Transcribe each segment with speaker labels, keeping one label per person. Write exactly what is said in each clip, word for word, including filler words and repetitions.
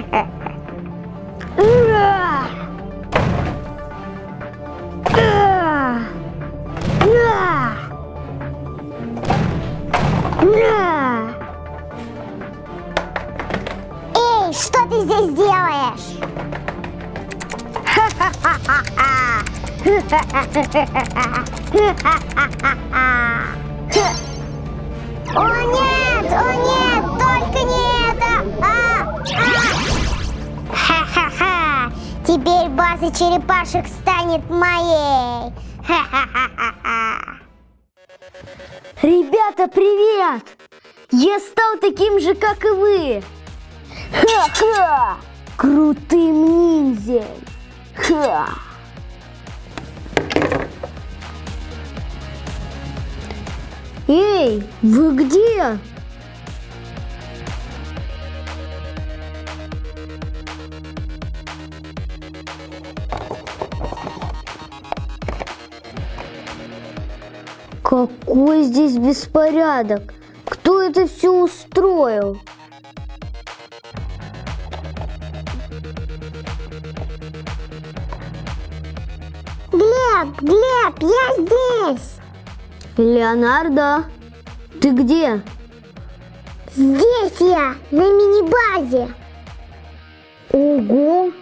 Speaker 1: Эй, что ты здесь делаешь? О нет, о нет, только не это! А, а. Ха-ха-ха! Теперь база черепашек станет моей! Ха-ха-ха-ха!
Speaker 2: Ребята, привет! Я стал таким же, как и вы! Ха-ха! Крутым ниндзей! Ха! Эй, вы где? Какой здесь беспорядок? Кто это все устроил?
Speaker 1: Глеб, Глеб, я здесь!
Speaker 2: Леонардо, ты где?
Speaker 1: Здесь я, на мини-базе.
Speaker 2: Ого!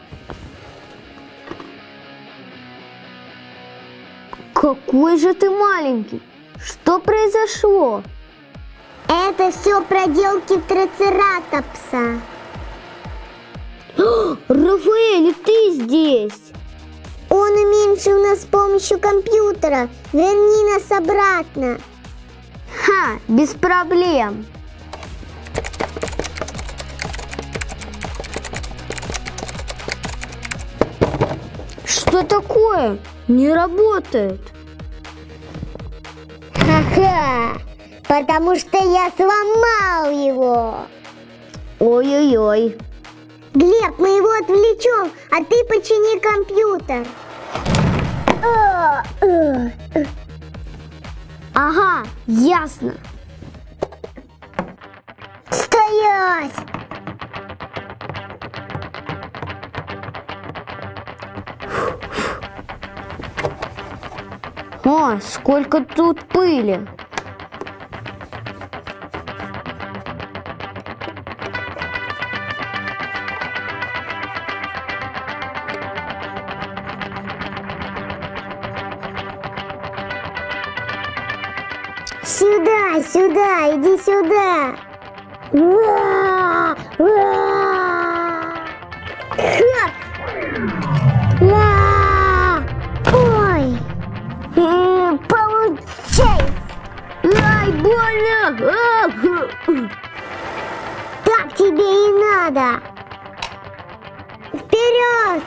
Speaker 2: Какой же ты маленький! Что произошло?
Speaker 1: Это все проделки трицератопса.
Speaker 2: Рафаэль, ты здесь!
Speaker 1: Он уменьшил нас с помощью компьютера. Верни нас обратно.
Speaker 2: Ха, без проблем. Что такое? Не работает.
Speaker 1: Ха-ха, потому что я сломал его.
Speaker 2: Ой-ой-ой.
Speaker 1: Глеб, мы его отвлечем, а ты почини компьютер.
Speaker 2: Ага, ясно.
Speaker 1: Стоять!
Speaker 2: О, сколько тут пыли.
Speaker 1: Сюда, сюда, иди сюда. Уа, уа. Хап. Уа. Ой.
Speaker 2: Э, Получай. Ай, больно.
Speaker 1: Так тебе и надо. Вперед!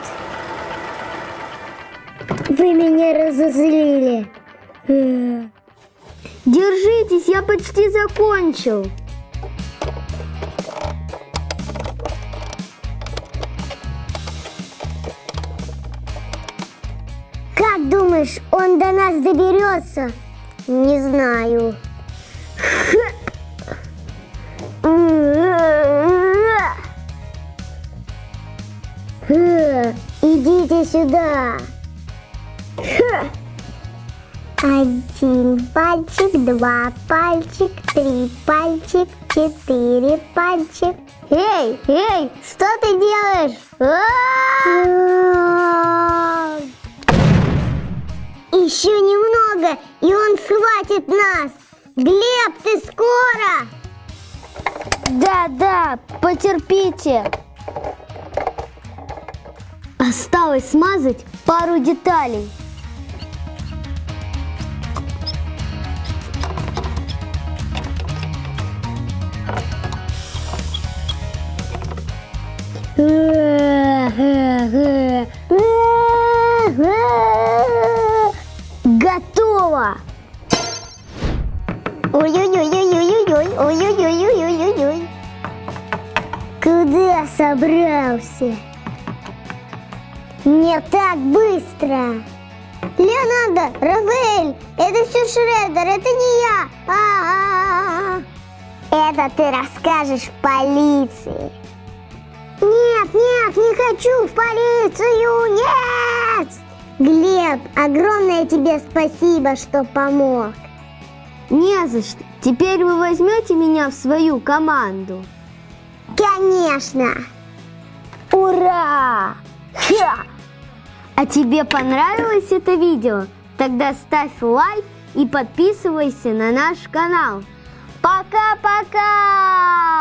Speaker 1: Вы меня разозлили.
Speaker 2: Держитесь, я почти закончил.
Speaker 1: Как думаешь, он до нас доберется? Не знаю. Идите сюда. Один пальчик, два пальчик, три пальчик, четыре пальчик.
Speaker 2: Эй, эй, что ты делаешь? А-а-а!
Speaker 1: Еще немного, и он схватит нас. Глеб, ты скоро?
Speaker 2: Да, да, потерпите. Осталось смазать пару деталей.
Speaker 1: Готово! Ой-ой-ой-ой-ой-ой, ой-ой-ой-ой-ой-ой. Куда собрался? Не так быстро. Леонардо, Рафаэль, это все Шреддер, это не я. А-а-а. Это ты расскажешь полиции. Нет, нет, не хочу в полицию, нет! Глеб, огромное тебе спасибо, что помог.
Speaker 2: Не за что. Теперь вы возьмете меня в свою команду?
Speaker 1: Конечно!
Speaker 2: Ура! Ха! А тебе понравилось это видео? Тогда ставь лайк и подписывайся на наш канал. Пока-пока!